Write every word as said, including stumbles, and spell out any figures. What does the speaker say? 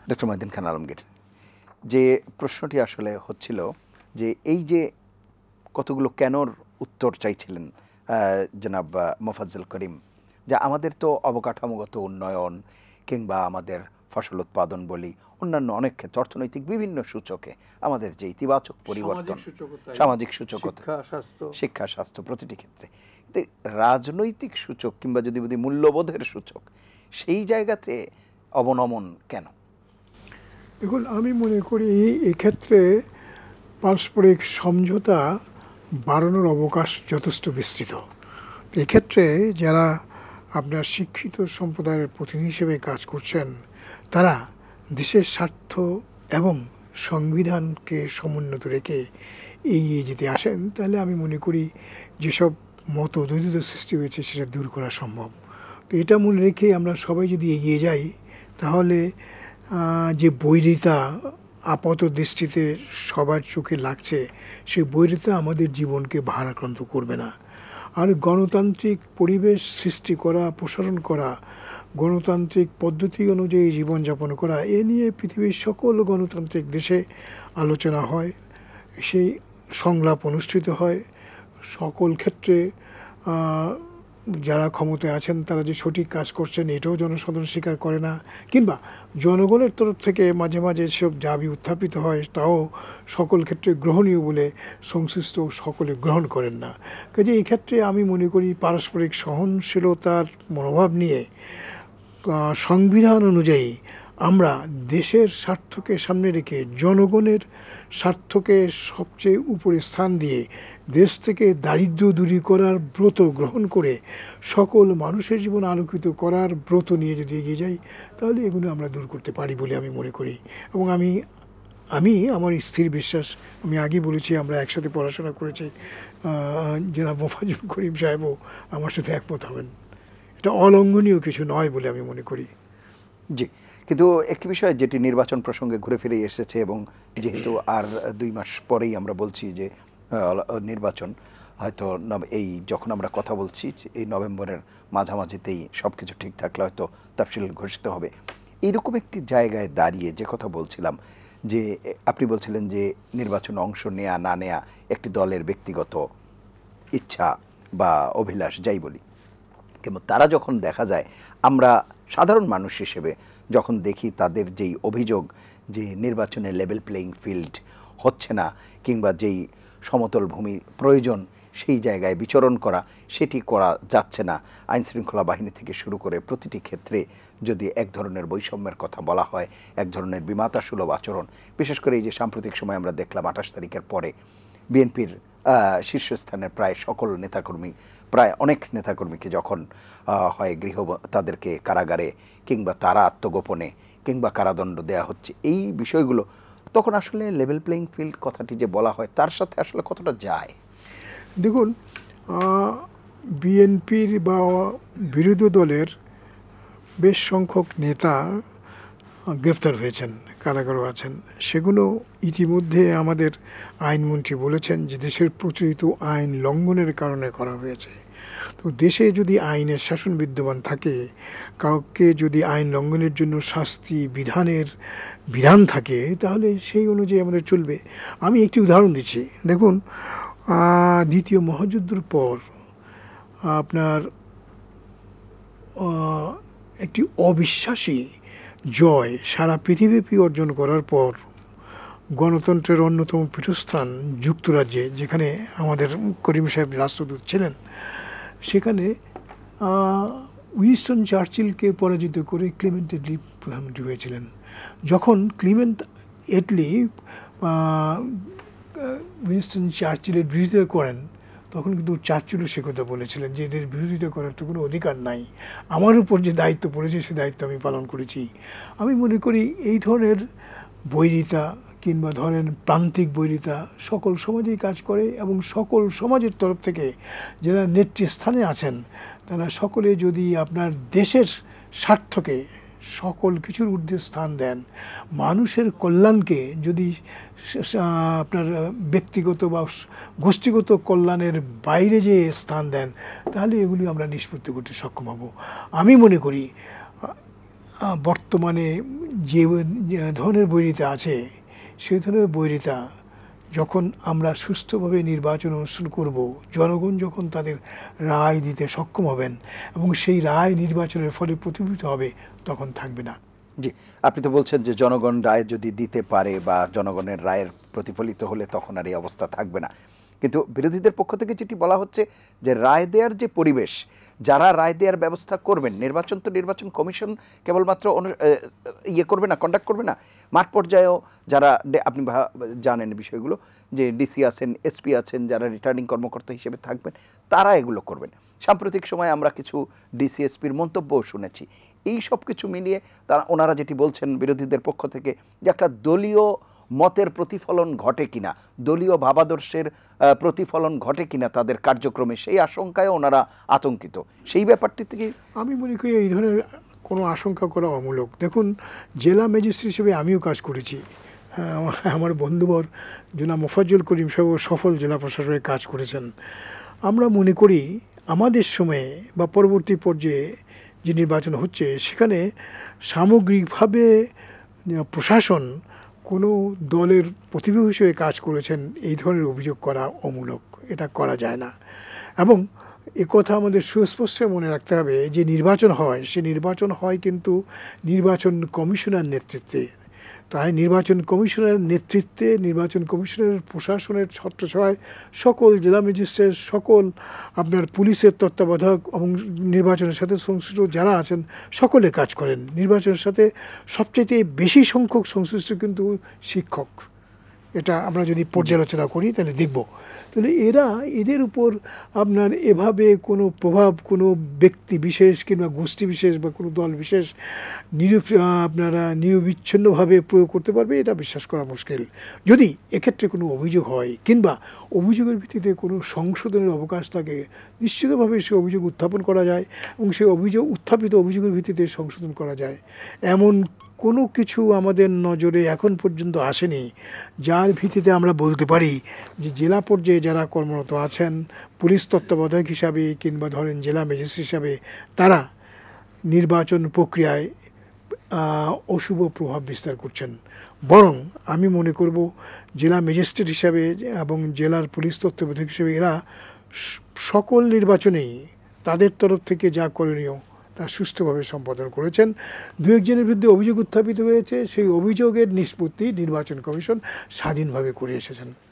Doctor Mohiuddin Khan Alamgir, যে প্রশ্নটি আসলে হচ্ছিল যে এই যে কতগুলো কেনর উত্তর চাইছিলেন জনাব মোফাজ্জল করিম, যে আমাদের তো অবকাঠামোগত উন্নয়ন কিংবা আমাদের ফসল উৎপাদন বলি, অন্যান্য অনেক ক্ষেত্রে অর্থনৈতিক বিভিন্ন সূচকে আমাদের যে ইতিবাচক পরিবর্তন, সামাজিক সূচকতা, শিক্ষা, স্বাস্থ্য, প্রতিটি ক্ষেত্রে, কিন্তু রাজনৈতিক সূচক কিংবা যদি বলি মূল্যবোধের সূচক, সেই জায়গাতে অবনমন কেন? দেখুন, আমি মনে করি এক্ষেত্রে পারস্পরিক সমঝোতা বাড়ানোর অবকাশ যথেষ্ট বিস্তৃত। এক্ষেত্রে যারা আপনার শিক্ষিত সম্প্রদায়ের প্রতিনিধি হিসেবে কাজ করছেন, তারা দেশের স্বার্থ এবং সংবিধানকে সমুন্নত রেখে এগিয়ে যেতে আসেন, তাহলে আমি মনে করি যেসব মতদ্বৈধতা সৃষ্টি হয়েছে সেটা দূর করা সম্ভব। তো এটা মনে রেখে আমরা সবাই যদি এগিয়ে যাই, তাহলে যে বৈরিতা আপাত দৃষ্টিতে সবার চোখে লাগছে, সেই বৈরিতা আমাদের জীবনকে ভারাক্রান্ত করবে না। আর গণতান্ত্রিক পরিবেশ সৃষ্টি করা, প্রসারণ করা, গণতান্ত্রিক পদ্ধতি অনুযায়ী জীবনযাপন করা, এ নিয়ে পৃথিবীর সকল গণতান্ত্রিক দেশে আলোচনা হয়, সেই সংলাপ অনুষ্ঠিত হয়। সকল ক্ষেত্রে যারা ক্ষমতায় আছেন তারা যে সঠিক কাজ করছেন এটাও জনসাধারণ স্বীকার করে না, কিংবা জনগণের তরফ থেকে মাঝে মাঝে সব দাবি উত্থাপিত হয়, তাও সকল ক্ষেত্রে গ্রহণীয় বলে সংশ্লিষ্ট সকলে গ্রহণ করেন না। কাজে এই ক্ষেত্রে আমি মনে করি পারস্পরিক সহনশীলতার মনোভাব নিয়ে সংবিধান অনুযায়ী আমরা দেশের স্বার্থকে সামনে রেখে, জনগণের স্বার্থকে সবচেয়ে উপরে স্থান দিয়ে, দেশ থেকে দারিদ্র্য দূরী করার ব্রত গ্রহণ করে সকল মানুষের জীবন আলোকিত করার ব্রত নিয়ে যদি এগিয়ে যাই, তাহলে এগুলো আমরা দূর করতে পারি বলে আমি মনে করি। এবং আমি আমি আমার স্থির বিশ্বাস, আমি আগেই বলেছি আমরা একসাথে পড়াশোনা করেছি, জনাব মোফাজ্জল করিম সাহেবও আমার সাথে একমত হবেন। এটা অলঙ্ঘনীয় কিছু নয় বলে আমি মনে করি। জি, কিন্তু একটি বিষয় যেটি নির্বাচন প্রসঙ্গে ঘুরে ফিরে এসেছে, এবং যেহেতু আর দুই মাস পরেই আমরা বলছি যে নির্বাচন, হয়তো এই যখন আমরা কথা বলছি এই নভেম্বরের মাঝামাঝিতেই সব কিছু ঠিক থাকলে হয়তো তাফসিল ঘোষিত হবে। এইরকম একটি জায়গায় দাঁড়িয়ে যে কথা বলছিলাম, যে আপনি বলছিলেন যে নির্বাচনে অংশ নেয়া না নেয়া একটি দলের ব্যক্তিগত ইচ্ছা বা অভিলাষ, যাই বলি, কিন্তু তারা যখন দেখা যায়, আমরা সাধারণ মানুষ হিসেবে যখন দেখি তাদের যেই অভিযোগ যে নির্বাচনে লেভেল প্লেয়িং ফিল্ড হচ্ছে না, কিংবা যেই সমতল ভূমি প্রয়োজন সেই জায়গায় বিচরণ করা সেটি করা যাচ্ছে না, আইনশৃঙ্খলা বাহিনী থেকে শুরু করে প্রতিটি ক্ষেত্রে যদি এক ধরনের বৈষম্যের কথা বলা হয়, এক ধরনের বিমাতাসুলভ আচরণ, বিশেষ করে এই যে সাম্প্রতিক সময় আমরা দেখলাম আঠাশ তারিখের পরে বিএনপির শীর্ষস্থানের প্রায় সকল নেতাকর্মী, প্রায় অনেক নেতাকর্মীকে যখন হয় গৃহ তাদেরকে কারাগারে কিংবা তারা আত্মগোপনে কিংবা কারাদণ্ড দেয়া হচ্ছে, এই বিষয়গুলো তখন আসলে লেভেল প্লেইং ফিল্ড কথাটি যে বলা হয় তার সাথে আসলে কতটা যায়? দেখুন, বিএনপির বা বিরোধী দলের বেশ সংখ্যক নেতা গ্রেফতার হয়েছেন, কারাগারে আছেন। সেগুলো ইতিমধ্যে আমাদের আইনমন্ত্রী বলেছেন যে দেশের প্রচলিত আইন লঙ্ঘনের কারণে করা হয়েছে। তো দেশে যদি আইনের শাসন বিদ্যমান থাকে, কাউকে যদি আইন লঙ্ঘনের জন্য শাস্তি বিধানের বিধান থাকে, তাহলে সেই অনুযায়ী আমাদের চলবে। আমি একটি উদাহরণ দিচ্ছি। দেখুন, দ্বিতীয় মহাযুদ্ধের পর আপনার একটি অবিশ্বাসী জয় সারা পৃথিবীব্যাপী অর্জন করার পর গণতন্ত্রের অন্যতম পীঠস্থান যুক্তরাজ্যে, যেখানে আমাদের করিম সাহেব রাষ্ট্রদূত ছিলেন, সেখানে উইনস্টন চার্চিলকে পরাজিত করে ক্লিমেন্ট এটলি প্রধানমন্ত্রী হয়েছিলেন। যখন ক্লিমেন্ট এটলি উইনস্টন চার্চিলের বিরোধিতা করেন, তখন কিন্তু চার্চিলও সে কথা বলেছিলেন যে এদের বিরোধিতা করার তো কোনো অধিকার নাই, আমার উপর যে দায়িত্ব পড়েছে সে দায়িত্ব আমি পালন করেছি। আমি মনে করি এই ধরনের বৈরিতা কিংবা ধরেন প্রান্তিক বৈরিতা সকল সমাজেই কাজ করে, এবং সকল সমাজের তরফ থেকে যারা নেতৃস্থানে আছেন তারা সকলে যদি আপনার দেশের স্বার্থকে সকল কিছুর ঊর্ধ্বে স্থান দেন, মানুষের কল্যাণকে যদি আপনার ব্যক্তিগত বা গোষ্ঠীগত কল্যাণের বাইরে যে স্থান দেন, তাহলে এগুলি আমরা নিষ্পত্তি করতে সক্ষম হব। আমি মনে করি বর্তমানে যে ধরনের বৈরিতা আছে সেই ধরনের বৈরিতা যখন আমরা সুস্থভাবে নির্বাচন অনুষ্ঠিত করব, জনগণ যখন তাদের রায় দিতে সক্ষম হবেন এবং সেই রায় নির্বাচনের ফলে প্রতিফলিত হবে, তখন থাকবে না। জি, আপনি তো বলছেন যে জনগণ রায় যদি দিতে পারে বা জনগণের রায়ের প্রতিফলিত হলে তখন আর এই অবস্থা থাকবে না, কিন্তু বিরোধীদের পক্ষ থেকে যেটি বলা হচ্ছে যে রায় দেওয়ার যে পরিবেশ, যারা রায় দেওয়ার ব্যবস্থা করবেন, নির্বাচন তো নির্বাচন কমিশন কেবলমাত্র ইয়ে করবে না, কন্ডাক্ট করবে না, মাঠ পর্যায়েও যারা আপনি জানেন বিষয়গুলো, যে ডিসি আছেন, এসপি আছেন, যারা রিটার্নিং কর্মকর্তা হিসেবে থাকবেন, তারা এগুলো করবেন। সাম্প্রতিক সময়ে আমরা কিছু ডিসি এসপির মন্তব্যও শুনেছি। এই সব কিছু মিলিয়ে তারা ওনারা যেটি বলছেন বিরোধীদের পক্ষ থেকে, যে একটা দলীয় মতের প্রতিফলন ঘটে কিনা, দলীয় ভাবাদর্শের প্রতিফলন ঘটে কিনা তাদের কার্যক্রমে, সেই আশঙ্কায় ওনারা আতঙ্কিত। সেই ব্যাপারটি থেকে আমি মনে করি এই ধরনের কোনো আশঙ্কা করা অমূলক। দেখুন, জেলা ম্যাজিস্ট্রেট হিসেবে আমিও কাজ করেছি, আমার বন্ধুবর জনাব মোফাজ্জল করিম সহ সফল জেলা প্রশাসনের কাজ করেছেন। আমরা মনে করি আমাদের সময়ে বা পরবর্তী পর্যায়ে যে নির্বাচন হচ্ছে, সেখানে সামগ্রিকভাবে প্রশাসন কোনো দলের প্রতিবিম্ব হিসেবে কাজ করেছেন এই ধরনের অভিযোগ করা অমূলক, এটা করা যায় না। এবং একথা আমাদের সুস্পষ্ট মনে রাখতে হবে যে নির্বাচন হয়, সে নির্বাচন হয় কিন্তু নির্বাচন কমিশনার নেতৃত্বে। তাই নির্বাচন কমিশনের নেতৃত্বে, নির্বাচন কমিশনের প্রশাসনের ছত্রছায়ায় সকল জেলা ম্যাজিস্ট্রেট, সকল আপনার পুলিশের তত্ত্বাবধায়ক এবং নির্বাচনের সাথে সংশ্লিষ্ট যারা আছেন সকলে কাজ করেন। নির্বাচনের সাথে সবচেয়ে বেশি সংখ্যক সংশ্লিষ্ট কিন্তু শিক্ষক। এটা আমরা যদি পর্যালোচনা করি তাহলে দেখব। তাহলে এরা এদের উপর আপনার এভাবে কোনো প্রভাব কোনো ব্যক্তি বিশেষ কিংবা গোষ্ঠী বিশেষ বা কোনো দল বিশেষ নিরু আপনারা নিরবিচ্ছিন্নভাবে প্রয়োগ করতে পারবে, এটা বিশ্বাস করা মুশকিল। যদি এক্ষেত্রে কোনো অভিযোগ হয় কিংবা অভিযোগের ভিত্তিতে কোনো সংশোধনের অবকাশ থাকে, নিশ্চিতভাবে সে অভিযোগ উত্থাপন করা যায় এবং সেই অভিযোগ উত্থাপিত অভিযোগের ভিত্তিতে সংশোধন করা যায়। এমন কোনো কিছু আমাদের নজরে এখন পর্যন্ত আসেনি যার ভিত্তিতে আমরা বলতে পারি যে জেলা পর্যায়ে যারা কর্মরত আছেন পুলিশ তত্ত্বাবধায়ক হিসাবে কিংবা ধরেন জেলা ম্যাজিস্ট্রেট হিসাবে, তারা নির্বাচন প্রক্রিয়ায় অশুভ প্রভাব বিস্তার করছেন। বরং আমি মনে করব জেলা ম্যাজিস্ট্রেট হিসাবে এবং জেলার পুলিশ তত্ত্বাবধায়ক হিসেবে এরা সকল নির্বাচনেই তাদের তরফ থেকে যা করণীয় তা সুষ্ঠুভাবে সম্পাদন করেছেন। দু একজনের বিরুদ্ধে অভিযোগ উত্থাপিত হয়েছে, সেই অভিযোগের নিষ্পত্তি নির্বাচন কমিশন স্বাধীনভাবে করে এসেছেন।